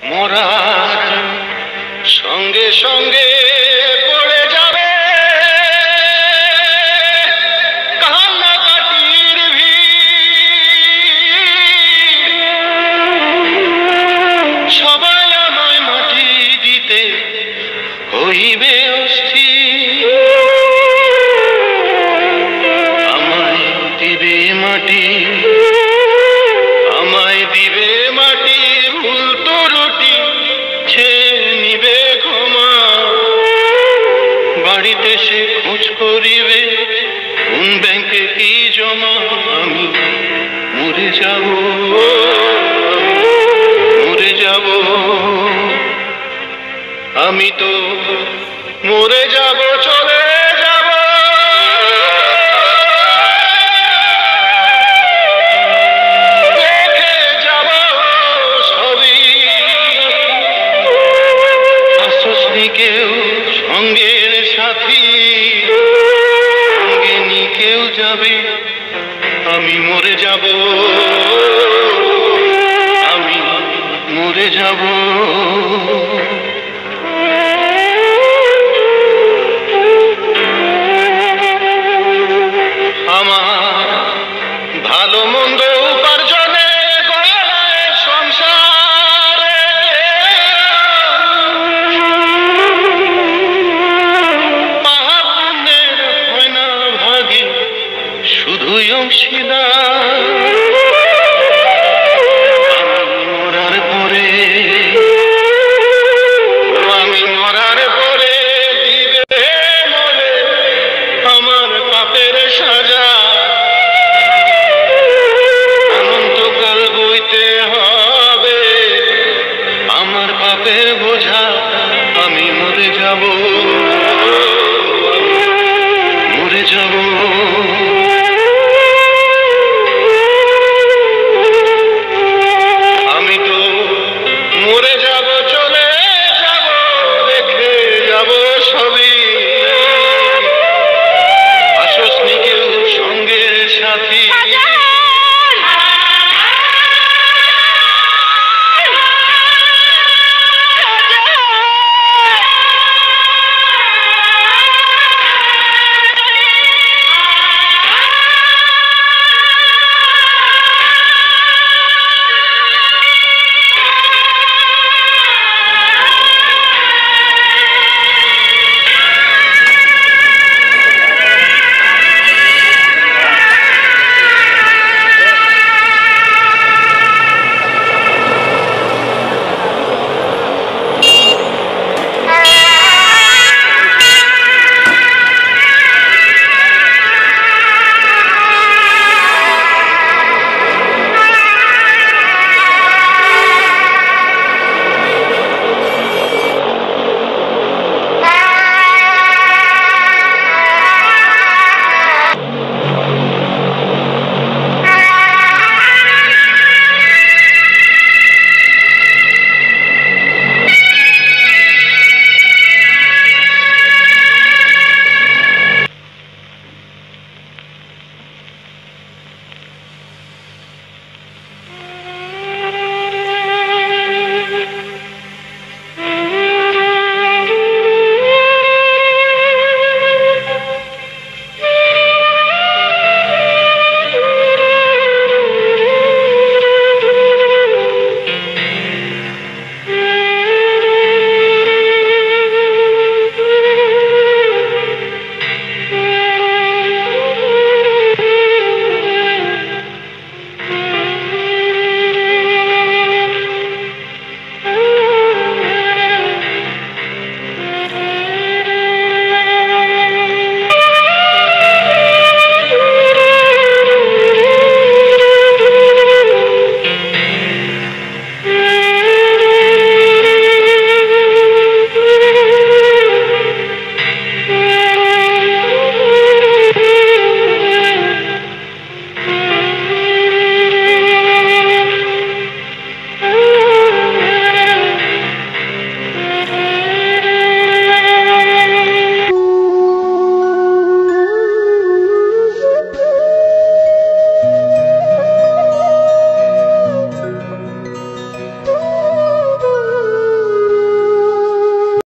মরার সঙ্গে সঙ্গে পড়ে যাবে কান্নাকাটির ভিড়। সবাই আমায় মাটি দিতে হইবে অস্থির। আমায় দিবে মাটি, আমায় দিবে মাটি, ভুল তো রুটি খেয়ে নিবে ক্ষমা। বাড়িতে সে খোঁজ করিবে কোন ব্যাংকে কি জমা। আমি মরে যাব, মরে যাব, আমি তো মরে যাব, চলে যাব। দেখে যাব সবই, আসসনি কেউ সঙ্গের সাথী, সঙ্গে নি কেউ যাবে। আমি মরে যাব, আমি মরে যাব।